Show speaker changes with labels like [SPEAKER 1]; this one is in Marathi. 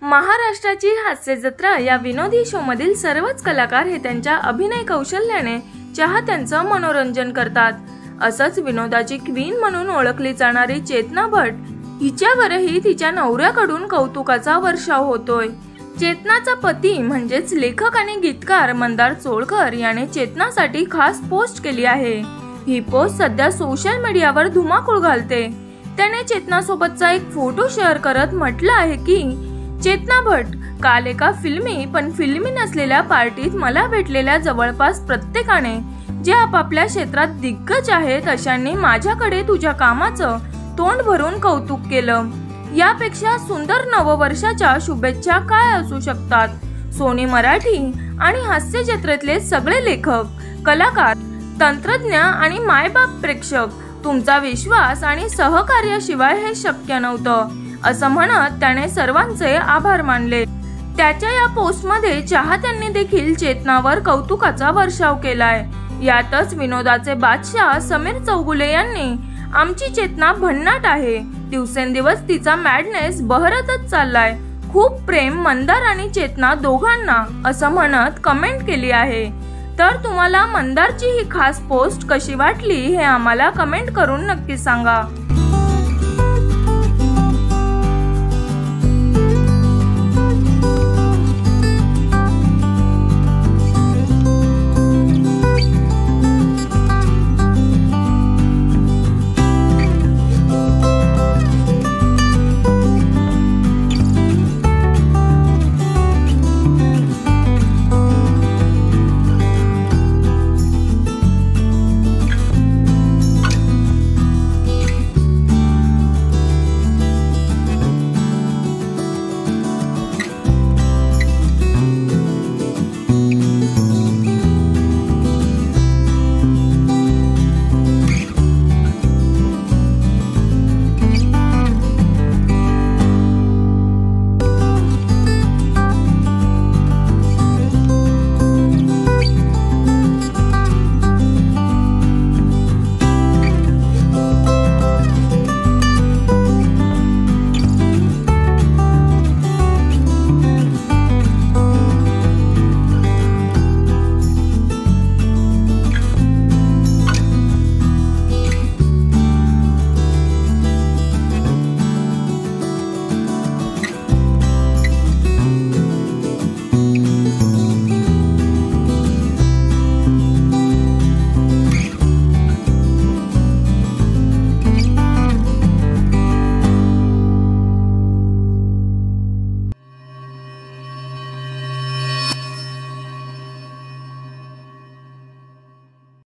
[SPEAKER 1] महाराष्ट्राची हास्य जत्रा या विनोदी शो मधील सर्वच कलाकार हे त्यांच्या अभिनय कौशल्याने चाहत्यांचं मनोरंजन करतात। असंच विनोदाची क्वीन म्हणून ओळखली जाणारी चेतना भट हिच्यावरही तिच्या नवऱ्याकडून कौतुकाचा वर्षाव होतोय। चेतनाचा पती म्हणजेच लेखक आणि गीतकार मंदार चोळकर याने चेतनासाठी खास पोस्ट केली आहे। ही पोस्ट सध्या सोशल मीडियावर धुमाकूळ घालते। त्याने चेतना सोबतचा एक फोटो शेअर करत म्हटलं आहे की चेतना भट, काल एका फिल्मी पण फिल्मी नसलेल्या पार्टीत मला भेटलेल्या जवळपास प्रत्येकाने जे आपापल्या क्षेत्रात दिग्गज आहेत अशांनी माझ्याकडे तुझ्या कामाचं तोंड भरून कौतुक केलं। यापेक्षा सुंदर नववर्षाच्या शुभेच्छा काय असू शकतात। सोनी मराठी आणि हास्य जत्रेतले सगळे लेखक, कलाकार, तंत्रज्ञ आणि मायबाप प्रेक्षक, तुमचा विश्वास आणि सहकार्याशिवाय हे शक्य नव्हतं असं म्हणत त्याने सर्वांचे आभार मानले। त्याच्या या पोस्टमध्ये चाहत्यांनी देखील चेतनावर कौतुकाचा वर्षाव केलाय। यातच विनोदाचे बादशाह समीर चौगुले यांनी आमची चेतना भन्नाट आहे, दिवसेंदिवस तिचा मॅडनेस बहरतच चाललाय, खूप प्रेम मंदार आणि चेतना दोघांना असं म्हणत कमेंट केली आहे। तर तुम्हाला मंदारची ही खास पोस्ट कशी वाटली हे आम्हाला कमेंट करून नक्की सांगा।